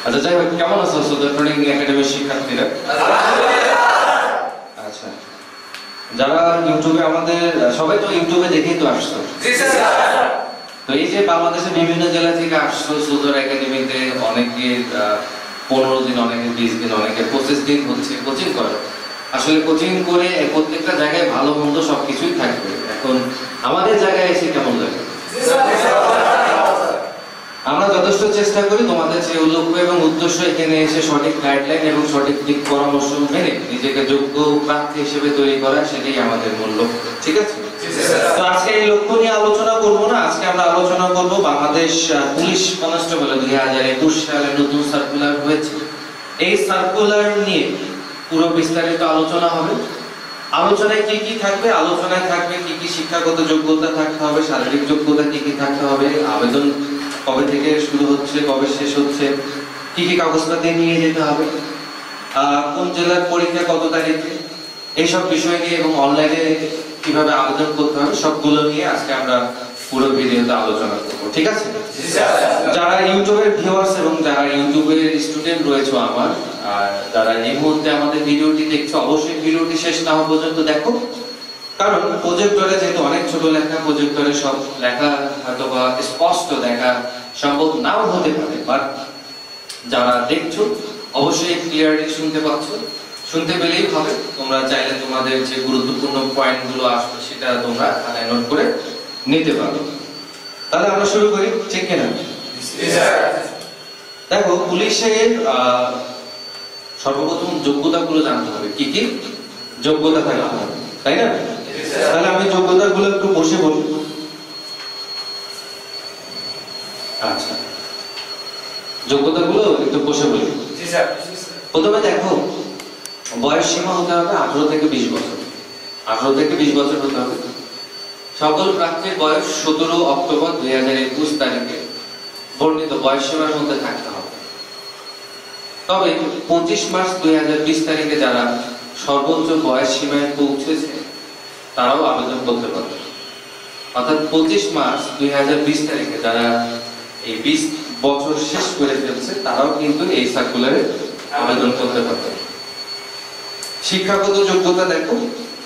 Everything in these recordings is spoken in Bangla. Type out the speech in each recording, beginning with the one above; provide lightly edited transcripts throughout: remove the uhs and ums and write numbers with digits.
আচ্ছা যাই হোক, কেমন আছো সুদর ট্রেনিং একাডেমির শিক্ষার্থীরা? আচ্ছা, যারা ইউটিউবে আমাদের সবাই তো ইউটিউবে দেখেই তো আসছো। তো এই যে বাংলাদেশের বিভিন্ন জেলা থেকে আসছো সুদর একাডেমিতে, অনেকে 15 দিন, অনেকে 20 দিন, অনেকে 25 দিন হচ্ছে কোচিং করে। আসলে কোচিং করে প্রত্যেকটা জায়গায় ভালো মন্দ সবকিছুই থাকবে। এখন আমাদের জায়গায় এসে কেমন লাগে? আমরা যথেষ্ট চেষ্টা করি তোমাদের যে লক্ষ্য এবং উদ্দেশ্য, এখানে এসে সঠিক গাইডলাইন এবং সঠিক দিক পরামর্শ মেনে নিজেকে যোগ্য প্রার্থী হিসেবে তৈরি করা, সেটাই আমাদের মূল লক্ষ্য। ঠিক আছে? তো আজকে এই লক্ষ্য নিয়ে আলোচনা করব না, আজকে আমরা আলোচনা করব বাংলাদেশ পুলিশ কনস্টেবল 2021 সালে নতুন সার্কুলার হয়েছে। এই সার্কুলার নিয়ে পুরো বিস্তারিত আলোচনা হবে। আলোচনায় কি কি থাকবে? আলোচনায় থাকবে কি কি শিক্ষাগত যোগ্যতা থাকতে হবে, শারীরিক যোগ্যতা কি কি থাকতে হবে, আবেদন কবে থেকে শুরু হচ্ছে, কবে শেষ হচ্ছে, কি কি কাগজপত্র নিয়ে যেতে হবে, কোন জেলার পরীক্ষা কত তারিখে, এইসব বিষয় নিয়ে এবং অনলাইনে কিভাবে আবেদন করতে হবে, সবগুলো নিয়ে আজকে আমরা পুরো ভিডিওতে আলোচনা করব। ঠিক আছে? যারা ইউটিউবের ভিউয়ার্স এবং যারা ইউটিউবের স্টুডেন্ট রয়েছে আমার, আর যারা এই মুহূর্তে আমাদের ভিডিওটি দেখছো, অবশ্যই ভিডিওটি শেষ না হওয়া পর্যন্ত দেখো। কারণ প্রজেক্টরে যেহেতু অনেক ছোট লেখা, প্রজেক্টরে সব লেখা হয়তো বা স্পষ্ট দেখা সম্ভব নাও হতে পারে, বাট যারা দেখছো অবশ্যই ক্লিয়ারলি শুনতে পাচ্ছ। শুনতে পেলেই হবে। তোমরা চাইলে তোমাদের যে গুরুত্বপূর্ণ পয়েন্টগুলো আসবে সেটা তোমরা খাতায় নোট করে নিতে পারো। তাহলে আমরা শুরু করি, ঠিক কিনা? দেখো, পুলিশের সর্বপ্রথম যোগ্যতাগুলো জানতে হবে। কি কি যোগ্যতা থাকতে হবে, তাই না? তাহলে আমি যোগ্যতাগুলো একটু বসে বলি। আচ্ছা, যোগ্যতাগুলো একটু বসে বলি। প্রথমে দেখো, বয়স সীমা হতে হবে 18 থেকে 20 বছর। 18 থেকে 20 বছর হতে হবে। সকল প্রার্থীর বয়স 17 অক্টোবর 2021 তারিখে বর্ণিত বয়স সীমার মধ্যে থাকতে হবে। তবে 25 মার্চ 2020 তারিখে যারা সর্বোচ্চ বয়স সীমায় পৌঁছেছে তারাও আবেদন করতে পারবে। অর্থাৎ 25 মার্চ 2020 তারিখে যারা এই 20 বছর শেষ করে ফেলছে তারাও কিন্তু এই সার্কুলারে আবেদন করতে পারবে। শিক্ষাগত যোগ্যতা দেখো,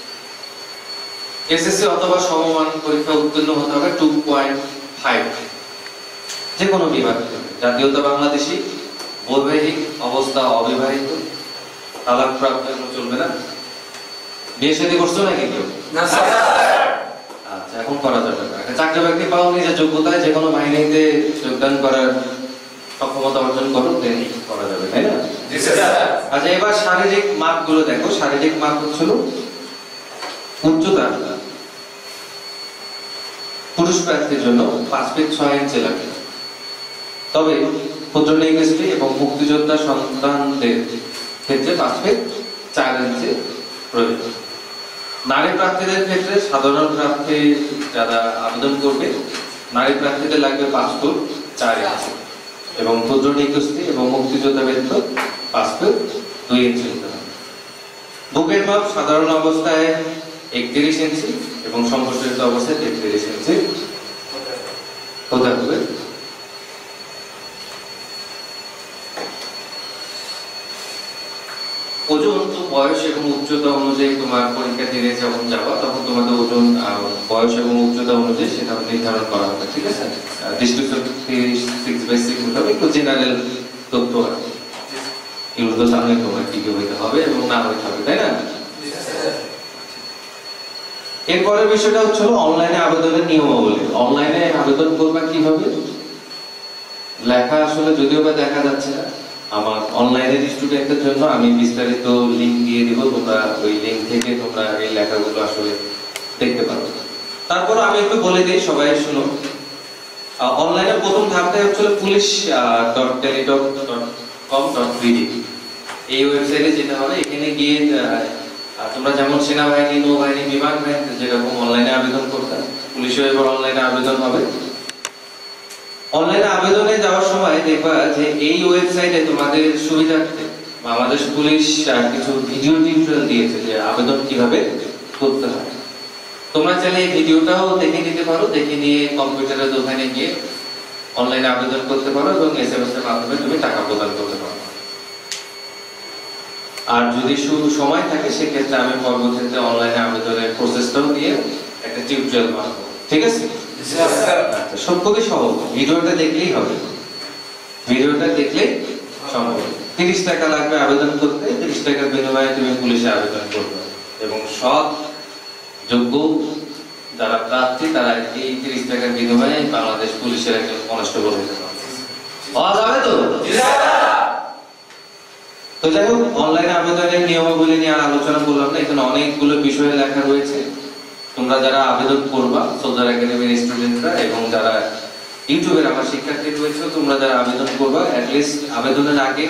এসএসসি অথবা সমমান পরীক্ষা উত্তীর্ণ হতে হবে 2.5 যে কোনো বিভাগ থেকে। জাতীয়তা বাংলাদেশী, বৈবাহিক অবস্থা অবিবাহিত, তালাক প্রাপ্ত চলবে না। বিয়ে শাদী করছো নাকি কেউ? না স্যার। আচ্ছা, এখন করা যাবে না। চাকরি বাকরি পাও, নিজের যোগ্যতায় যে কোনো বাহিনীতে যোগদান করার সক্ষমতা অর্জন করো, দেন করা যাবে, তাই না? আচ্ছা, এবার শারীরিক মাপগুলো দেখো। শারীরিক মাপ হচ্ছিল উচ্চতা পুরুষ প্রার্থীর জন্য 5 ফিট 6 ইঞ্চি লাগে। তবে ক্ষুদ্র নিগোষ্ঠী এবং মুক্তিযোদ্ধা সন্তানদের ক্ষেত্রে 5 ফিট 4 ইঞ্চি প্রয়োজন। নারী প্রার্থীদের ক্ষেত্রে সাধারণ প্রার্থী যারা আবেদন করবে, নারী প্রার্থীদের লাগবে 5 ফুট 4 ইঞ্চি এবং ক্ষুদ্র নিগোষ্ঠী এবং মুক্তিযোদ্ধা ব্যতীত 5 ফুট 2 ইঞ্চি হতে হবে। বুকের মাপ সাধারণ অবস্থায় 31 ইঞ্চি এবং সংঘর্ষিত অবস্থায় 33 ইঞ্চি হতে হবে। ওজন তো বয়স এবং উচ্চতা অনুযায়ী তোমার পরীক্ষা দিনে যখন যাবা তখন তোমাদের ওজন বয়স এবং উচ্চতা অনুযায়ী সেটা নির্ধারণ করা হবে। ঠিক আছে? ডিস্ট্রিবিউশন 6/6 হতে হবে। একটু জেনারেল তথ্য আছে, এগুলো তো সামনে তোমার কি কি হইতে হবে এবং না হইতে হবে, তাই না? এরপরের বিষয়টা হচ্ছে অনলাইনে আবেদনের নিয়মাবলী। অনলাইনে আবেদন করবা কিভাবে? লেখা আসলে যদিও বা দেখা যাচ্ছে না, আমার অনলাইনের স্টুডেন্টদের জন্য আমি বিস্তারিত লিংক দিয়ে দিব। তোমরা ওই লিংক থেকে তোমরা এই লেখাগুলো আসলে দেখতে পারো। তারপর আমি একটু বলে দিই, সবাই শুনো। অনলাইনে প্রথম ধাপটাই হচ্ছে police.teletalk.com.bd। এই ওয়েবসাইটে যেতে হবে। এখানে গিয়ে তোমরা যেমন সেনাবাহিনী, নৌবাহিনী, বিমান বাহিনীতে যেরকম অনলাইনে আবেদন করতে, পুলিশেও এবার অনলাইনে আবেদন হবে। অনলাইনে আবেদনে যাওয়ার সময় দেখবা যে এই ওয়েবসাইটে তোমাদের সুবিধার্থে বাংলাদেশ পুলিশ কিছু ভিডিও টিউটোরিয়াল দিয়েছে যে আবেদন কিভাবে করতে হয়। তোমরা চাইলে এই ভিডিওটাও দেখে নিতে পারো, দেখে নিয়ে কম্পিউটারের দোকানে গিয়ে অনলাইনে আবেদন করতে পারো এবং এসএমএস এর মাধ্যমে তুমি টাকা প্রদান করতে আর যদি সময় থাকে সেক্ষেত্রে আমি পরবর্তীতে অনলাইনে আবেদনের প্রসেসটাও দিয়ে একটা টিউটোরিয়াল বানাবো, ঠিক আছে? সব খুবই সহজ, ভিডিওটা দেখলেই হবে, ভিডিওটা দেখলেই সম্ভব। 30 টাকা লাগবে আবেদন করতে, 30 টাকার বিনিময়ে তুমি পুলিশে আবেদন করবে এবং সব যোগ্য যারা প্রার্থী তারা এই 30 টাকার বিনিময়ে বাংলাদেশ পুলিশের একজন কনস্টেবল হতে পারবে। পাওয়া যাবে তো? তো যাই হোক, অনলাইনে আবেদনের নিয়মাবলী নিয়ে আর আলোচনা করলাম না, এখানে অনেকগুলো বিষয় লেখা রয়েছে। তোমরা যারা আবেদন করবা, সোলজার একাডেমির স্টুডেন্টরা এবং যারা ইউটিউবের আমার শিক্ষার্থী রয়েছে, তোমরা যারা আবেদন করবা অ্যাটলিস্ট আবেদনের আগে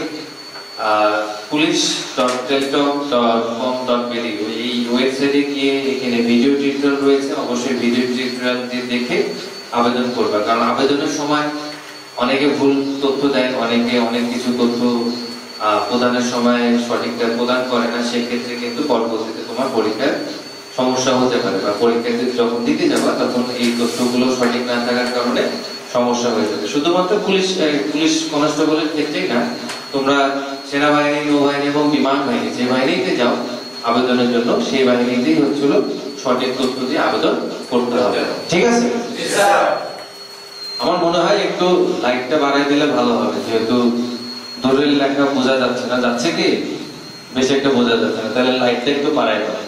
police.teltalk.com.bd এই ওয়েবসাইটে গিয়ে এখানে ভিডিও টিউটোরিয়াল রয়েছে, অবশ্যই ভিডিও টিউটোরিয়াল দেখে আবেদন করবা। কারণ আবেদনের সময় অনেকে ভুল তথ্য দেয়, অনেকে অনেক কিছু তথ্য প্রদানের সময় সঠিকটা প্রদান করে না, সেক্ষেত্রে কিন্তু পরবর্তীতে তোমার পরীক্ষার সমস্যা হতে পারে বা পরীক্ষাতে যখন দিতে যাবা তখন এই তথ্যগুলো সঠিক না থাকার কারণে সমস্যা হয়ে যাবে। শুধুমাত্র পুলিশ কনস্টেবলের ক্ষেত্রেই না, তোমরা সেনাবাহিনী, নৌবাহিনী এবং বিমান বাহিনী যে বাহিনীতে যাও আবেদনের জন্য, সেই বাহিনীতেই হচ্ছিল সঠিক তথ্য দিয়ে আবেদন করতে হবে, ঠিক আছে? আমার মনে হয় একটু লাইটটা বাড়াই দিলে ভালো হবে, যেহেতু দূরের লেখা বোঝা যাচ্ছে না, যাচ্ছে কি বেশি একটা বোঝা যাচ্ছে না, তাহলে লাইটটা একটু বাড়াই দেবে,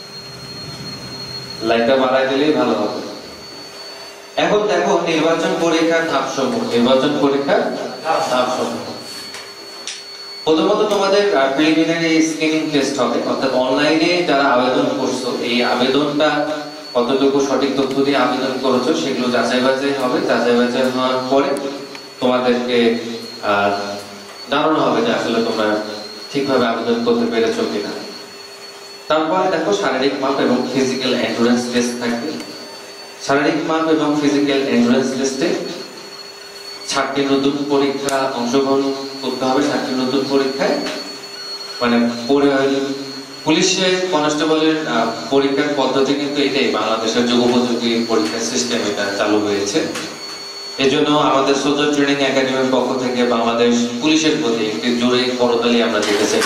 লাইটটা বাড়াই দিলেই ভালো হবে। এখন দেখো নির্বাচন পরীক্ষার ধাপসমূহ, নির্বাচন পরীক্ষার ধাপসমূহ। প্রথমত তোমাদের প্রিলিমিনারি স্ক্রিনিং টেস্ট হবে, অর্থাৎ অনলাইনে যারা আবেদন করছো এই আবেদনটা কতটুকু সঠিক তথ্য দিয়ে আবেদন করেছো সেগুলো যাচাই বাছাই হবে। যাচাই বাছাই হওয়ার পরে তোমাদেরকে জানানো হবে যে আসলে তোমরা ঠিকভাবে আবেদন করতে পেরেছো কিনা। তারপরে দেখো শারীরিক মাপ এবং ফিজিক্যাল এন্ডুরেন্স টেস্ট থাকবে। শারীরিক মাপ এবং ফিজিক্যাল এন্ডুরেন্স টেস্টে 6টি নতুন পরীক্ষা অংশগ্রহণ করতে হবে। 6টি নতুন পরীক্ষায় মানে পুলিশের কনস্টেবলের পরীক্ষার পদ্ধতি কিন্তু এটাই, বাংলাদেশের যুগোপযোগী পরীক্ষার সিস্টেম এটা চালু হয়েছে। এজন্য আমাদের সোলজার ট্রেনিং একাডেমির পক্ষ থেকে বাংলাদেশ পুলিশের প্রতি একটি জোরে করতালি আমরা দিতে চাই।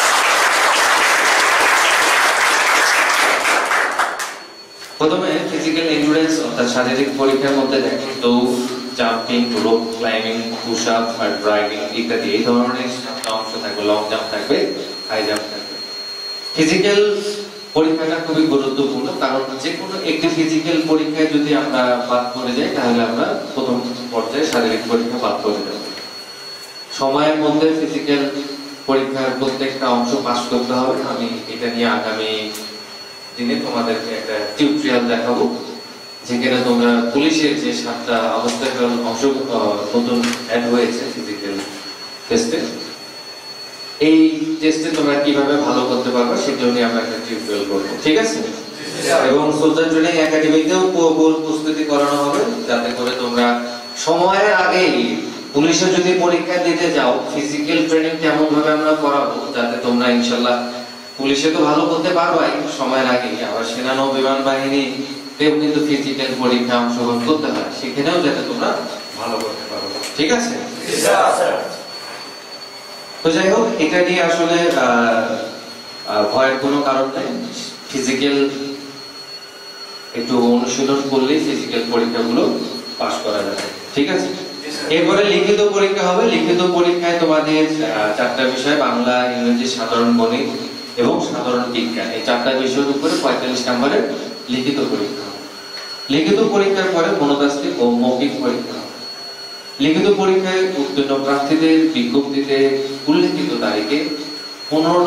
প্রথমে ফিজিক্যাল এন্ডুরেন্স অর্থাৎ শারীরিক পরীক্ষার মধ্যে দেখো দৌড়, jumping, rope climbing, push up আর ড্রাইভিং ইত্যাদি এই ধরনের অংশ থাকবে। লং জাম্প থাকবে, হাই জাম্প থাকবে। ফিজিক্যাল পরীক্ষাটা খুবই গুরুত্বপূর্ণ, কারণ যে কোনো একটি ফিজিক্যাল পরীক্ষায় যদি আমরা বাদ পড়ে যাই তাহলে আমরা প্রথম পর্যায়ে শারীরিক পরীক্ষা বাদ পড়ে যাব। সময়ের মধ্যে ফিজিক্যাল পরীক্ষার প্রত্যেকটা অংশ পাস করতে হবে। আমি এটা নিয়ে আগামী দিনে তোমাদেরকে একটা টিউটোরিয়াল দেখাবো, যেখানে তোমরা পুলিশের যে 7টা অবস্থাকল অংশ নতুন অ্যাড হয়েছে ফিজিক্যাল টেস্টে, এই টেস্টে তোমরা কিভাবে ভালো করতে পারবে সেগুলো নিয়ে আমরা একটা টিউটোরিয়াল করব, ঠিক আছে? এবং সোলজার ট্রেনিং একাডেমিতেও প্রস্তুতি করানো হবে, যাতে করে তোমরা সময়ের আগেই পুলিশে যদি পরীক্ষা দিতে যাও ফিজিক্যাল ট্রেনিং কেমন ভাবে আমরা করাবো, যাতে তোমরা ইনশাআল্লাহ পুলিশে তো ভালো করতে পারবাই সময়ের আগে। আবার সেনা নৌ বিমান বাহিনী কিন্তু ফিজিক্যাল পরীক্ষা অংশগ্রহণ করতে হয়, সেখানেও যাতে তোমরা ভালো করতে পারো, ঠিক আছে? তো যাই হোক, এটা নিয়ে আসলে ভয়ের কোনো কারণ নেই। ফিজিক্যাল একটু অনুশীলন করলেই ফিজিক্যাল পরীক্ষাগুলো পাস করা যাবে, ঠিক আছে? এরপরে লিখিত পরীক্ষা হবে। লিখিত পরীক্ষায় তোমাদের 4টা বিষয়, বাংলা, ইংরেজি, সাধারণ গণিত এবং সাধারণ বিজ্ঞান, এই 4টা বিষয়ের উপরে 45 নম্বরের লিখিত পরীক্ষা হবে। লিখিত পরীক্ষার পরে মনোতাত্ত্বিক ও মৌখিক পরীক্ষা হবে। লিখিত পরীক্ষায় উত্তীর্ণ প্রার্থীদের বিজ্ঞপ্তিতে উল্লেখিত তারিখে 15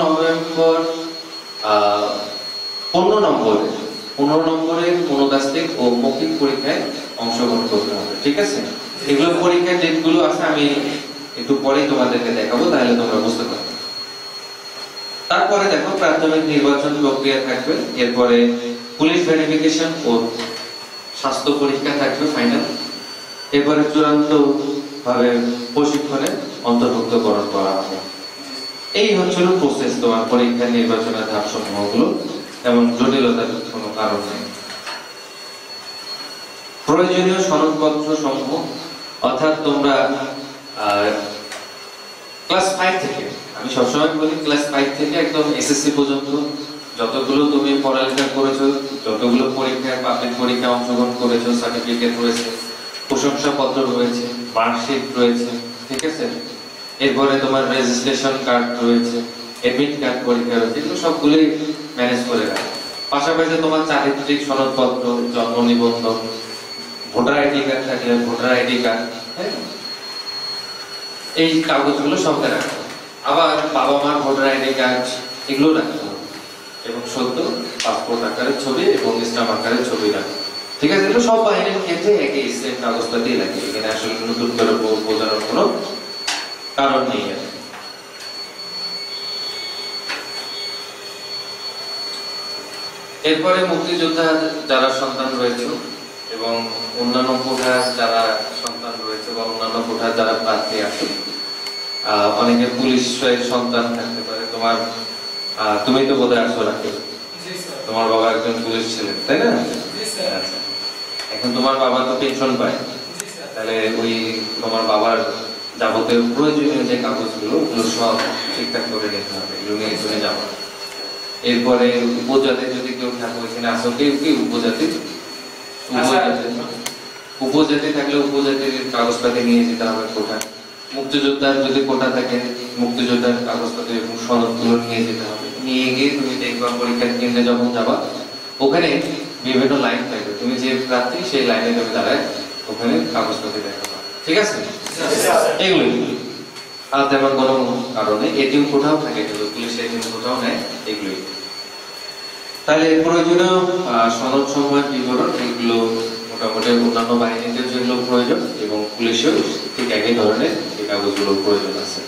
নম্বরের মনোতাত্ত্বিক ও মৌখিক পরীক্ষায় অংশগ্রহণ করতে হবে, ঠিক আছে? এগুলো পরীক্ষার ডেটগুলো আছে, আমি একটু পরেই তোমাদেরকে দেখাবো, তাহলে তোমরা বুঝতে পারবে। তারপরে দেখো প্রাথমিক নির্বাচন প্রক্রিয়া থাকবে। এরপরে পুলিশ ভেরিফিকেশন ও স্বাস্থ্য পরীক্ষা থাকবে ফাইনাল। এরপরে চূড়ান্ত ভাবে প্রশিক্ষণে অন্তর্ভুক্তকরণ করা হবে। এই হচ্ছিল প্রসেস তোমার পরীক্ষা নির্বাচনের ধাপ সমূহগুলো, তেমন জটিলতার কোনো কারণ নেই। প্রয়োজনীয় সনদপত্র সমূহ, অর্থাৎ তোমরা ক্লাস 5 থেকে আমি সবসময় বলি ক্লাস 5 থেকে একদম এসএসসি পর্যন্ত যতগুলো তুমি পড়ালেখা করেছো, যতগুলো পরীক্ষায় পাবলিক পরীক্ষায় অংশগ্রহণ করেছো, সার্টিফিকেট রয়েছে, প্রশংসাপত্র রয়েছে, মার্কশিট রয়েছে, ঠিক আছে, এরপরে তোমার রেজিস্ট্রেশন কার্ড রয়েছে, এডমিট কার্ড পরীক্ষা রয়েছে, এগুলো সবগুলোই ম্যানেজ করে রাখো। পাশাপাশি তোমার চারিত্রিক সনদপত্র, জন্ম নিবন্ধন, ভোটার আইডি কার্ড থাকলে ভোটার আইডি কার্ড, হ্যাঁ, এই কাগজগুলো সঙ্গে রাখো। আবার বাবা মার ভোটার আইডি কার্ড এগুলো রাখতে হবে, এবং সদ্য পাসপোর্ট আকারের ছবি এবং স্ট্যাম্প আকারের ছবি রাখো, ঠিক আছে। এগুলো সব বাহিনীর ক্ষেত্রে একই সেম কাগজপাতি লাগে, এখানে আসলে নতুন করে বোঝানোর কোনো কারণ নেই। এরপরে মুক্তিযোদ্ধা যারা সন্তান রয়েছে এবং অন্যান্য কোঠার যারা সন্তান রয়েছে বা অন্যান্য কোঠার যারা প্রার্থী আছে, অনেকে পুলিশের সন্তান থাকতে পারে। তুমি তো বোধহয় আছো রাখি, তোমার বাবা একজন পুলিশ ছিলেন, তাই না? আচ্ছা, এখন তোমার বাবা তো পেনশন পায়, তাহলে ওই তোমার বাবার যাবতীয় প্রয়োজনীয় যে কাগজগুলো ওগুলো সব ঠিকঠাক করে নিতে হবে, এগুলো নিয়ে চলে যাবো। এরপরে উপজাতি যদি কেউ থাকে, ওইখানে আসো কেউ কি উপজাতি থাকলে উপজাতির কাগজপাতি নিয়ে যেতে হবে কোটা। মুক্তিযোদ্ধার যদি কোটা থাকে, মুক্তিযোদ্ধার কাগজপাতি এবং সনদগুলো নিয়ে যেতে হবে। নিয়ে গিয়ে তুমি দেখবা পরীক্ষার কেন্দ্রে যখন যাবা, ওখানে বিভিন্ন লাইন থাকবে, তুমি যে প্রার্থী সেই লাইনে তুমি দাঁড়ায় ওখানে কাগজপাতি দেখাবা, ঠিক আছে? এগুলোই আর তেমন কোনো কারণে এটিএম কোটাও থাকে, পুলিশ এটিএম কোটাও নেয়, এগুলোই। তাহলে প্রয়োজনীয় সনদ সময়ের বিবরণ এগুলো মোটামুটি অন্যান্য বাহিনীতে যেগুলো প্রয়োজন এবং পুলিশেও ঠিক একই ধরনের এই কাগজগুলো প্রয়োজন আছে।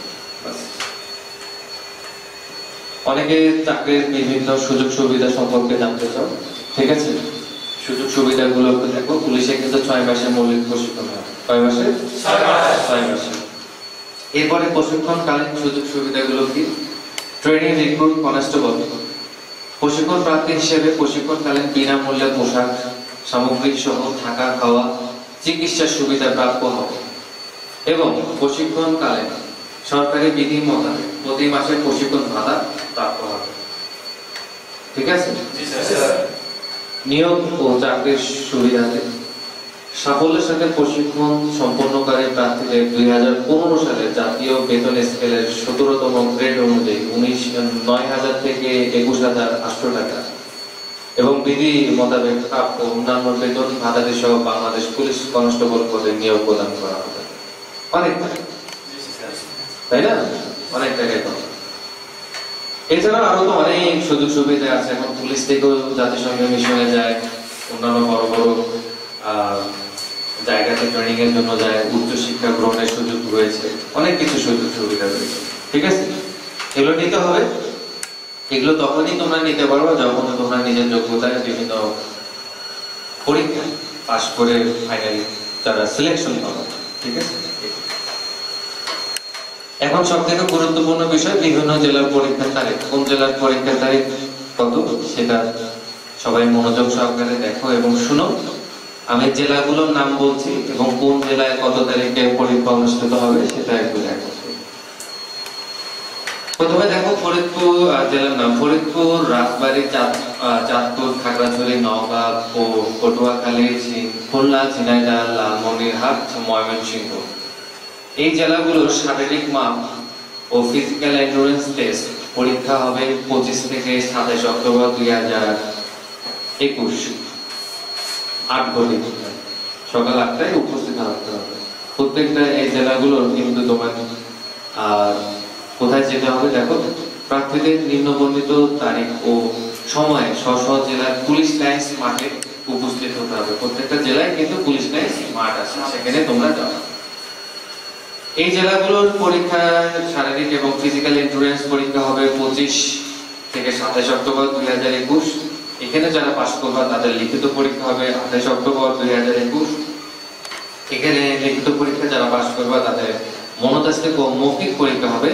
অনেকে চাকরির বিভিন্ন সুযোগ সুবিধা সম্পর্কে জানতে চাও, ঠিক আছে? সুযোগ সুবিধাগুলো দেখো, পুলিশে কিন্তু 6 মাসের মৌলিক প্রশিক্ষণ হয়। কয় মাসে? 6 মাসে। এরপরে প্রশিক্ষণকালীন সুযোগ সুবিধাগুলো কি? ট্রেনিং রিক্রুট কনস্টেবল প্রশিক্ষণ প্রার্থী হিসেবে প্রশিক্ষণকালীন বিনামূল্যে পোশাক সামগ্রী সহ থাকা খাওয়া চিকিৎসা সুবিধা প্রাপ্য হবে এবং প্রশিক্ষণকালে সরকারি বিধি মোতাবেক প্রতি মাসে প্রশিক্ষণ ভাতা প্রাপ্য হবে, ঠিক আছে? নিয়োগ ও চাকরির সুবিধাতে সাফল্যের সাথে প্রশিক্ষণ সম্পন্নকারী প্রার্থীদের 2015 সালে জাতীয় বেতন স্কেলের 17তম গ্রেড অনুযায়ী 9,000 থেকে 21,800 টাকা এবং বিধি মোতাবেক প্রাপ্য অন্যান্য বেতন ভাতাদি সহ বাংলাদেশ পুলিশ কনস্টেবল পদে নিয়োগ প্রদান করা হবে। অনেক তাই না? অনেক টাকায় পাবে। এছাড়া আরো তো অনেক সুযোগ সুবিধা আছে। এখন পুলিশ থেকেও জাতিসংঘ মিশনে যায়, অন্যান্য বড় বড় জায়গাতে ট্রেনিং এর জন্য যায়, উচ্চ শিক্ষা গ্রহণের সুযোগ রয়েছে, অনেক কিছু সুযোগ সুবিধা রয়েছে, ঠিক আছে? এগুলো নিতে হবে। এগুলো তখনই তোমরা নিতে পারবে যখন তোমরা নিজের যোগ্যতায় বিভিন্ন পরীক্ষা পাশ করে ফাইনালি যারা সিলেকশন পাবে, ঠিক আছে? এখন সবথেকে গুরুত্বপূর্ণ বিষয় বিভিন্ন জেলার পরীক্ষার তারিখ। কোন জেলার পরীক্ষার তারিখ কত সেটা সবাই মনোযোগ সহকারে দেখো এবং শুনো। আমি জেলাগুলোর নাম বলছি এবং কোন জেলায় কত তারিখে পরীক্ষা অনুষ্ঠিত হবে সেটা একটু দেখো। প্রথমে দেখো ফরিদপুর জেলার নাম। ফরিদপুর, রাজবাড়ী, চাঁদপুর, খাগড়াছড়ি, নওগাঁ, পটুয়াখালী, খুলনা, ঝিনাইদহ, লালমনিরহাট, ময়মনসিংহ। এই জেলাগুলোর শারীরিক মাপ ও ফিজিক্যাল এন্ডুরেন্স টেস্ট পরীক্ষা হবে 25 থেকে 27 অক্টোবর 2021 8 ঘটিকা সকাল 8টায় উপস্থিত থাকতে হবে। প্রত্যেকটা এই জেলাগুলোর কিন্তু তোমার কোথায় যেতে হবে দেখো, প্রার্থীদের নিম্নবর্ণিত তারিখ ও সময়ে স্ব জেলার পুলিশ লাইন্স মাঠে উপস্থিত হতে হবে। প্রত্যেকটা জেলায় কিন্তু পুলিশ লাইন্স মাঠ আছে, সেখানে তোমরা যাও। এই জেলাগুলোর পরীক্ষা শারীরিক এবং ফিজিক্যাল এন্ডুরেন্স পরীক্ষা হবে 25 থেকে 27 অক্টোবর 2021। এখানে যারা পাস করবে তাদের লিখিত পরীক্ষা হবে 28 অক্টোবর 2021। এখানে লিখিত পরীক্ষা যারা পাস করবে তাদের মনোতাস্ত্রিক ও মৌখিক পরীক্ষা হবে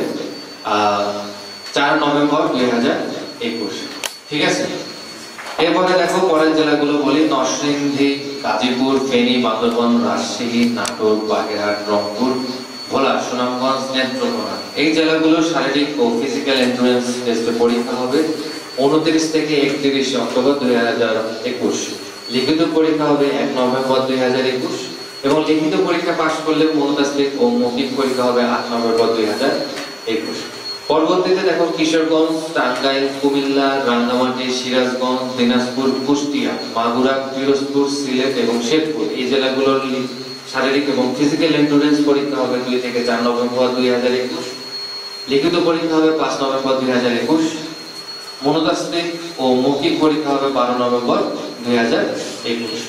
4 নভেম্বর 2021, ঠিক আছে? এরপরে দেখো পরের জেলাগুলো বলি। নরসিংদী, গাজীপুর, ফেনী, বান্দরবান, রাজশাহী, নাটোর, বাগেরহাট, রংপুর, ভোলা, সুনামগঞ্জ, নেত্রকোনা এই জেলাগুলোর শারীরিক ও ফিজিক্যাল এন্ট্রান্স টেস্টে পরীক্ষা হবে 29 থেকে 31 অক্টোবর 2021। লিখিত পরীক্ষা হবে 1 নভেম্বর 2021 এবং লিখিত পরীক্ষা পাশ করলে মনোতাত্ত্বিক ও মৌখিক পরীক্ষা হবে 8 নভেম্বর 2021। পরবর্তীতে দেখো কিশোরগঞ্জ, টাঙ্গাইল, কুমিল্লা, রাঙ্গামাটি, সিরাজগঞ্জ, দিনাজপুর, কুষ্টিয়া, মাগুরা, পিরোজপুর, সিলেট এবং শেরপুর এই জেলাগুলোর শারীরিক এবং ফিজিক্যাল এন্ট্রান্স পরীক্ষা হবে 2 থেকে 4 নভেম্বর 2021। লিখিত পরীক্ষা হবে 5 নভেম্বর 2021। মনোতাত্ত্বিক ও মৌখিক পরীক্ষা হবে 12 নভেম্বর 2021।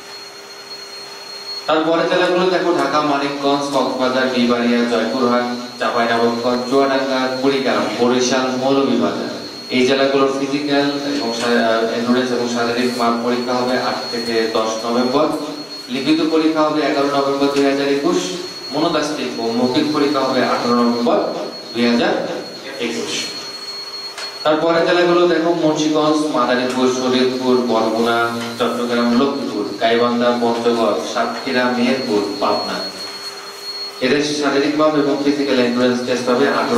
তারপরে জেলাগুলো দেখো ঢাকা, মানিকগঞ্জ, কক্সবাজার, বিবাড়িয়া, জয়পুরহাট, চাঁপাইনবাবগঞ্জ, চুয়াডাঙ্গা, কুড়িগ্রাম, বরিশাল, মৌলভীবাজার এই জেলাগুলোর ফিজিক্যাল এবং এন্ডুরেন্স এবং শারীরিক মাপ পরীক্ষা হবে 8 থেকে 10 নভেম্বর। লিখিত পরীক্ষা হবে 11 নভেম্বর 2021। মনোতাত্ত্বিক ও মৌখিক পরীক্ষা হবে 18 নভেম্বর 2021। তারপরে জেলাগুলো দেখো মুন্সিগঞ্জ, মাদারীপুর, শরীয়তপুর, বরগুনা, চট্টগ্রাম, লক্ষ্মীপুর, গাইবান্ধা, পঞ্চগড়, সাতক্ষীরা, মেহেরপুর, পাবনা এদের শারীরিক মাপ এবং ফিজিক্যাল এন্ট্রান্স টেস্ট হবে 8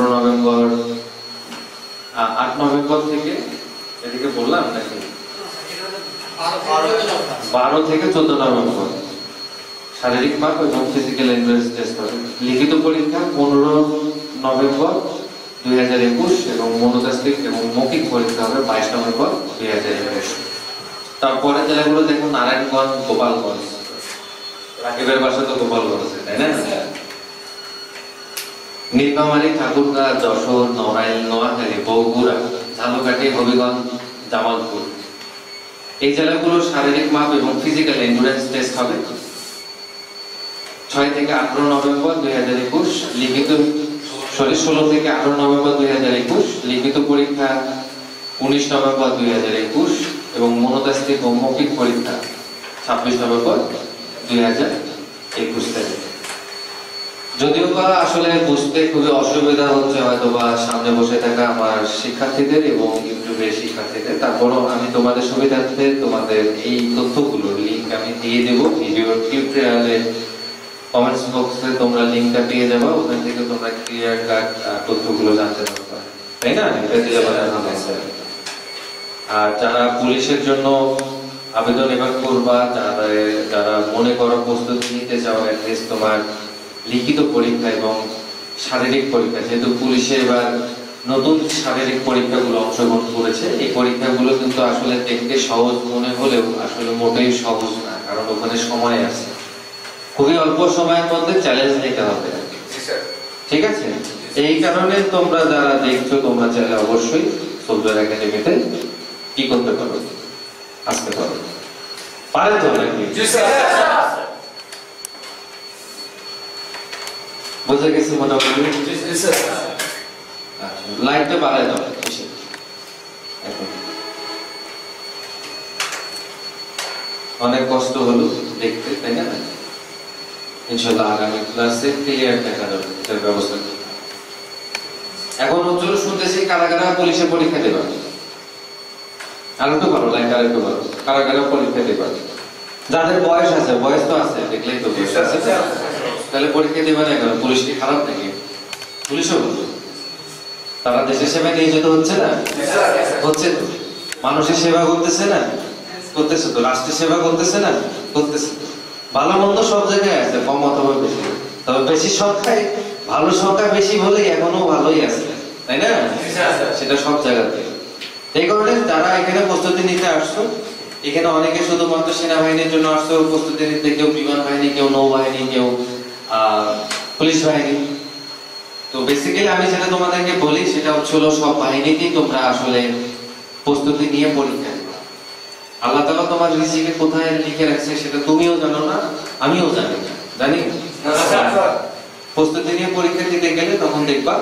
নভেম্বর থেকে এদিকে বললাম নাকি 12 থেকে 14 নভেম্বর শারীরিক মাপ এবং ফিজিক্যাল এন্ট্রান্স টেস্ট হবে। লিখিত পরীক্ষা 15 নভেম্বর 2021 এবং মনোতাত্ত্বিক এবং মৌখিক পরীক্ষা হবে 22 নভেম্বর 2021। তারপরে জেলাগুলো দেখো নারায়ণগঞ্জ, গোপালগঞ্জ, রাকিবের বাসা তো গোপালগঞ্জে, তাই না? নীলফামারী, ঠাকুরগাঁ, যশোর, নড়াইল, নোয়াখালী, বগুড়া, ঝালকাঠি, হবিগঞ্জ, জামালপুর এই জেলাগুলোর শারীরিক মাপ এবং ফিজিক্যাল এন্ডুরেন্স টেস্ট হবে 6 থেকে 18 নভেম্বর 2021। লিখিত 16 থেকে 18 নভেম্বর 2021। লিখিত পরীক্ষা 19 নভেম্বর 2021 এবং মনোতাত্ত্বিক ও মৌখিক পরীক্ষা 26 নভেম্বর 2021 তারিখ। যদিও বা আসলে বুঝতে খুবই অসুবিধা হচ্ছে হয়তো বা সামনে বসে থাকা আমার শিক্ষার্থীদের এবং ইউটিউবের শিক্ষার্থীদের, তারপরও আমি তোমাদের সুবিধার্থে তোমাদের এই তথ্যগুলোর লিংক আমি দিয়ে দেব ভিডিওর টিউটোরিয়ালের কমেন্টস বক্সে তোমরা লিংকটা পেয়ে যাবে, ওখান থেকে তোমরা ক্লিয়ার কাট তথ্যগুলো জানতে পারবে, তাই না? এটা দিলে ভালো হবে। আর যারা পুলিশের জন্য আবেদন এবার করবা, যারা মনে করো প্রস্তুতি নিতে চাও, অ্যাটলিস্ট তোমার লিখিত পরীক্ষা এবং শারীরিক পরীক্ষা, যেহেতু পুলিশে এবার নতুন শারীরিক পরীক্ষাগুলো অংশগ্রহণ করেছে, এই পরীক্ষাগুলো কিন্তু আসলে দেখতে সহজ মনে হলেও আসলে মোটেই সহজ না, কারণ ওখানে সময় আছে, খুবই অল্প সময়ের মধ্যে চ্যালেঞ্জ নিতে হবে, ঠিক আছে? এই কারণে তোমরা যারা দেখছো তোমরা চাইলে অবশ্যই সোলজার একাডেমিতে কি করতে পারো, আসতে পারো, পারে তো নাকি? বুঝে গেছি মোটামুটি? লাইটটা বাড়ায় দাও অনেক কষ্ট হলো দেখতে, তাই না? ইনশাআল্লাহ আগামী ক্লাসে ক্লিয়ার দেখা যাবে এর ব্যবস্থা। এখন উজ্জ্বল শুনতেছি কারা কারা পুলিশে পরীক্ষা দেবা, আর একটু ভালো লাইট, আর একটু ভালো, কারা কারা পরীক্ষা দেবা? যাদের বয়স আছে, বয়স তো আছে, দেখলেই তো বয়স আছে, তাহলে পরীক্ষা দেবে না কেন? পুলিশ কি খারাপ নাকি? পুলিশও বলতো তারা দেশের সেবা নিয়ে যেতে হচ্ছে না, হচ্ছে তো, মানুষের সেবা করতেছে না, করতেছে তো, রাষ্ট্রের সেবা করতেছে না, করতেছে। ভালো মন্দ সব জায়গায় আছে, কম অথবা বেশি, তবে বেশি সংখ্যায় ভালো সংখ্যা বেশি বলেই এখনো ভালোই আছে, তাই না? সেটা সব জায়গাতে। এই কারণে যারা এখানে প্রস্তুতি নিতে আসছো, এখানে অনেকে শুধুমাত্র সেনাবাহিনীর জন্য আসছো প্রস্তুতি নিতে, কেউ বিমান বাহিনী, কেউ নৌবাহিনী, কেউ পুলিশ বাহিনী। তো বেসিক্যালি আমি যেটা তোমাদেরকে বলি সেটা হচ্ছিল সব বাহিনীতেই তোমরা আসলে প্রস্তুতি নিয়ে পরীক্ষা দিবা। আল্লাহ তাআলা তোমার রিজিকে কোথায় লিখে রাখছে সেটা তুমিও জানো না, আমিও জানি না, জানি? প্রস্তুতি নিয়ে পরীক্ষা দিতে গেলে তখন দেখবা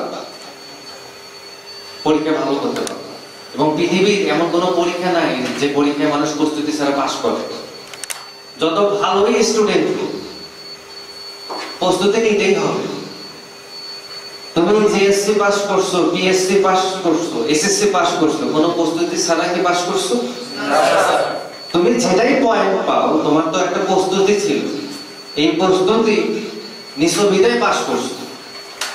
পরীক্ষা ভালো করতে পারবে। এবং পৃথিবীর এমন কোনো পরীক্ষা নাই যে পরীক্ষায় মানুষ প্রস্তুতি ছাড়া পাস করে। যত ভালোই স্টুডেন্ট প্রস্তুতি নিতেই হবে। তুমি জিএসসি পাস করছো, পিএসসি পাস করছো, এসএসসি পাস করছো, কোনো প্রস্তুতি ছাড়া কি পাস করছো? তুমি যেটাই পয়েন্ট পাও তোমার তো একটা প্রস্তুতি ছিল, এই প্রস্তুতি নিছবিদায় পাস করছো।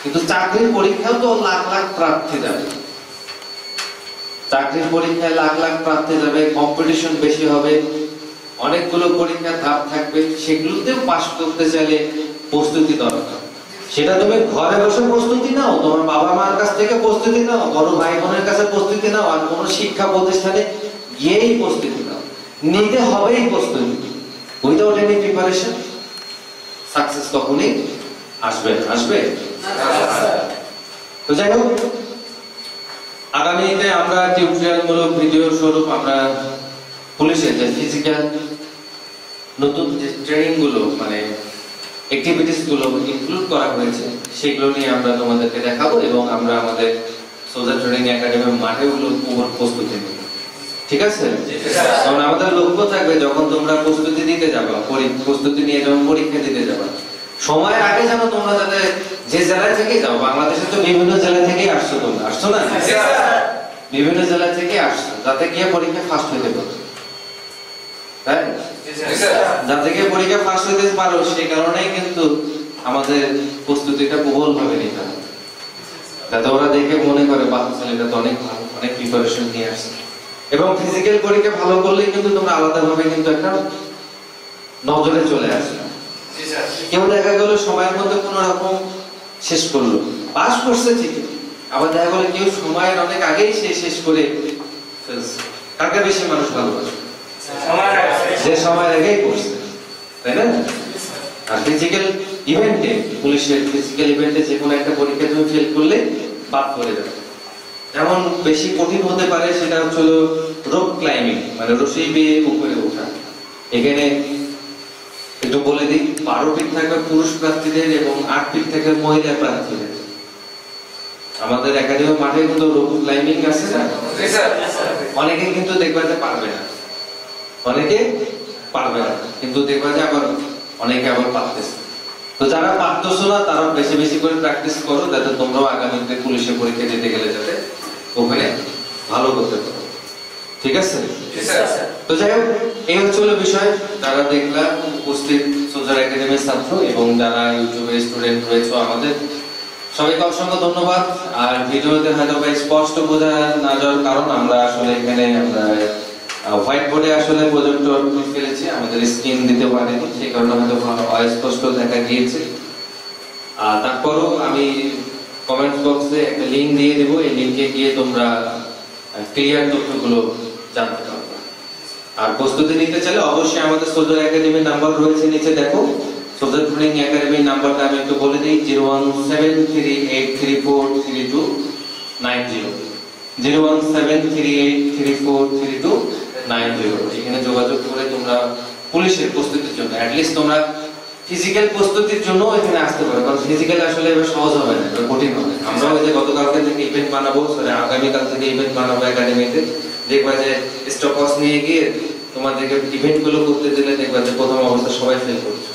কিন্তু চাকরির পরীক্ষাও তো লাখ লাখ প্রার্থী যাবে, চাকরির পরীক্ষায় লাখ লাখ প্রার্থী যাবে, কম্পিটিশন বেশি হবে, অনেকগুলো পরীক্ষার ধাপ থাকবে, সেগুলোতেও পাস করতে চাইলে প্রস্তুতি দরকার। সেটা তুমি ঘরে বসে প্রস্তুতি নাও, তোমার বাবা মার কাছ থেকে প্রস্তুতি নাও, বড় ভাই বোনের কাছে প্রস্তুতি নাও, আর কোনো শিক্ষা প্রতিষ্ঠানে গিয়েই প্রস্তুতি নাও, নিতে হবেই প্রস্তুতি। উইদাউট এনি প্রিপারেশন সাকসেস কখনই আসবে না, আসবে। তো যাই হোক, আগামীতে আমরা টিউটোরিয়াল মূলক ভিডিও স্বরূপ আমরা পুলিশের যে ফিজিক্যাল নতুন যে ট্রেনিং গুলো মানে অ্যাক্টিভিটিস গুলো ইনক্লুড করা হয়েছে সেগুলো নিয়ে আমরা তোমাদেরকে দেখাবো, এবং আমরা আমাদের সোলজার ট্রেনিং একাডেমির মাঠে গুলো প্রস্তুতি নেব। ঠিক আছে? কারণ আমাদের লক্ষ্য থাকবে যখন তোমরা প্রস্তুতি দিতে যাবে, প্রস্তুতি নিয়ে যখন পরীক্ষা দিতে যাবে, সময়ের আগে যেন তোমরা যাতে যে জেলা থেকে যাও, বাংলাদেশে তো বিভিন্ন জেলা থেকেই আসছো, তোমরা আসছো না? বিভিন্ন জেলা থেকে আসছো, যাতে গিয়ে পরীক্ষা ফার্স্ট হইতে পারো, তাই যাতে গিয়ে পরীক্ষা ফার্স্ট হইতে পারো, সেই কারণেই কিন্তু আমাদের প্রস্তুতিটা প্রবল ভাবে নিতে হবে, যাতে ওরা দেখে মনে করে বাহ ছেলেটা তো অনেক ভালো, অনেক প্রিপারেশন নিয়ে আসছে। এবং ফিজিক্যাল পরীক্ষা ভালো করলেই কিন্তু তোমরা আলাদাভাবে কিন্তু একটা নজরে চলে আসবে। কেউ দেখা গেল সময়ের মধ্যে কোন রকম শেষ করলো, পাস করছে ঠিকই, আবার দেখা গেল কেউ সময়ের অনেক আগেই সে শেষ করে ফেলছে। কাকে বেশি মানুষ ভালোবাসে? যে সময়ের আগেই করছে, তাই না? আর ফিজিক্যাল ইভেন্টে, পুলিশের ফিজিক্যাল ইভেন্টে যে কোনো একটা পরীক্ষা তুমি ফেল করলে বাদ পড়ে যাবে। যেমন বেশি কঠিন হতে পারে সেটা হচ্ছে রোপ ক্লাইম্বিং, মানে রশি বেয়ে উপরে ওঠা। এখানে একটু বলে দিই, 12 ফিট থাকবে পুরুষ প্রার্থীদের এবং 8 ফিট থাকবে মহিলা প্রার্থীদের। আমাদের একাডেমি মাঠে কিন্তু রোপ ক্লাইম্বিং আছে না, অনেকে কিন্তু দেখবা যে পারবে না, অনেকে পারবে না, কিন্তু দেখবা যে আবার অনেকে আবার পারতেছে। তো যারা পারতেছো না তারা বেশি বেশি করে প্র্যাকটিস করো, যাতে তোমরাও আগামীতে পুলিশের পরীক্ষা দিতে গেলে যাতে ওখানে ভালো করতে পারো। ঠিক আছে? তো যাই হোক, এই হচ্ছিল বিষয়। যারা দেখলাম উপস্থিত সোলজার একাডেমির ছাত্র এবং যারা ইউটিউবের স্টুডেন্ট রয়েছে, আমাদের সবাইকে অসংখ্য ধন্যবাদ। আর ভিডিওতে হয়তো স্পষ্ট বোঝা না যাওয়ার কারণ আমরা আসলে এখানে আমরা হোয়াইট বোর্ডে আসলে প্রজেক্টর ফেলেছি, আমাদের স্ক্রিন দিতে পারিনি, সেই কারণে হয়তো অস্পষ্ট দেখা গিয়েছে। তারপরও আমি কমেন্ট বক্সে একটা লিংক দিয়ে দেবো, এই লিংকে গিয়ে তোমরা ক্লিয়ার তথ্যগুলো জানতে পারবে। আর প্রস্তুতি নিতে চাইলে অবশ্যই আমাদের সোলজার একাডেমির নাম্বার রয়েছে নিচে দেখো। সোলজার ট্রেনিং একাডেমির নাম্বারটা আমি একটু বলে দিই, 01738343290, 01738343290। এখানে যোগাযোগ করে তোমরা পুলিশের প্রস্তুতির জন্য অ্যাটলিস্ট তোমরা ফিজিক্যাল প্রস্তুতির জন্য এখানে আসতে পারো, কারণ ফিজিক্যাল আসলে এবার সহজ হবে না, এবার কঠিন হবে। আমরা ওই যে গতকালকে থেকে ইভেন্ট বানাবো, আগামীকাল থেকে ইভেন্ট বানাবো একাডেমিতে, দেখবা যে স্টক লস নিয়ে গিয়ে তোমাদেরকে ইভেন্ট গুলো করতে দিলে দেখবা যে প্রথম অবস্থা সবাই ফেল করছে।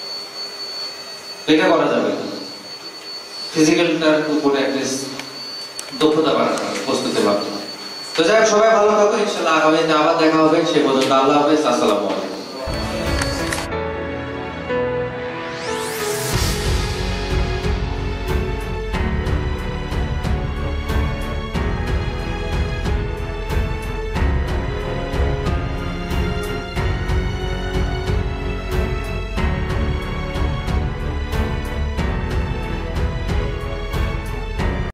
এটা করা যাবে না, ফিজিক্যালটার উপরে অ্যাটলিস্ট দক্ষতা বাড়াতে হবে, প্রস্তুতি বাড়াতে হবে। তো যাই হোক, সবাই ভালো থাকো, ইনশাআল্লাহ আগামীতে আবার দেখা হবে। সে পর্যন্ত আল্লাহ হাফেজ, আসসালামু আলাইকুম।